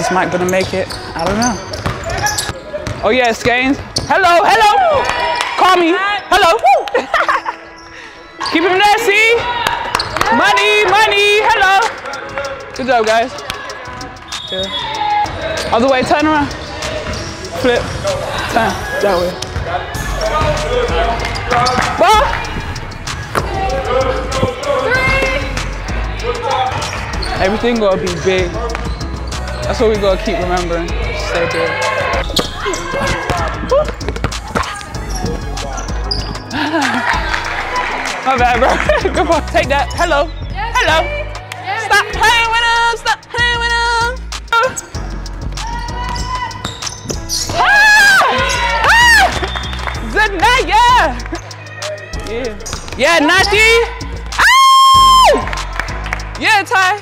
Is Mike gonna make it? I don't know. Oh yeah, Skanes. Hello, hello. Call me. Hello. Keep him there, see? Money, money, hello. Good job, guys. Yeah. Other way, turn around. Flip. Turn. That way. Ball. 3. Everything gonna be big. That's what we gonna keep remembering. Stay big. My bad, bro. Good ball. Take that. Hello. Yes, hello. Yes, stop playing with him. Stop playing with him. Zanaya. Yeah. Yeah, Nati. Ah! Yeah, Ty.